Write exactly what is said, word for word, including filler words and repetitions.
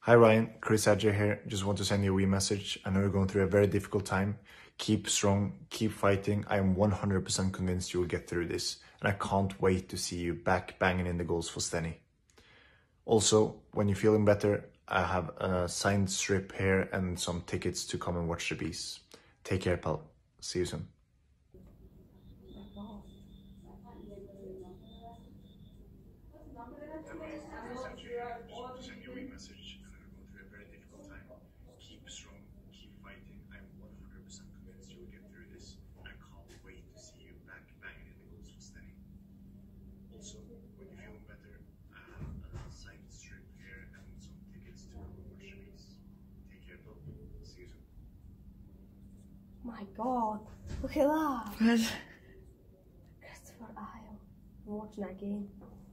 Hi Ryan, Kris Ajer here. Just want to send you a wee message. I know you're going through a very difficult time. Keep strong, keep fighting. I am one hundred percent convinced you will get through this. And I can't wait to see you back banging in the goals for Stenny. Also, when you're feeling better, I have a signed strip here and some tickets to come and watch the piece. Take care, pal. See you soon. Keep strong, keep fighting. I'm one hundred percent convinced you will get through this. And I can't wait to see you back banging in the goals for Stenny. Also, when you're feeling better, I have a signed strip here and some tickets to come and watch the piece. Take care, pal. See you soon. My God, look at that. What? Christopher Ajer. I'm watching that game.